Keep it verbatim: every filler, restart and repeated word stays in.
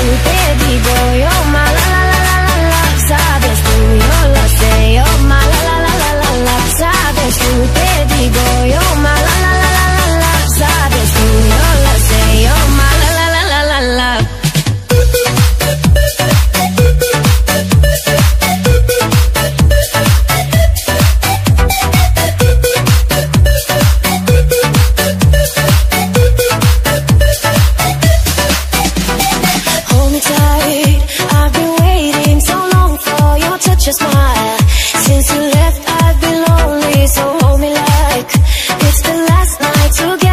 te digo yo, ma la la la la la la. Sabes tú, yo lo sé, yo, ma la la la la la la. Sabes tú, te digo yo, ma la la la la la la. Sabes tú, yo lo sé, yo, ma la la la la la la. Smile. Since you left, I've been lonely, so hold me like it's the last night together.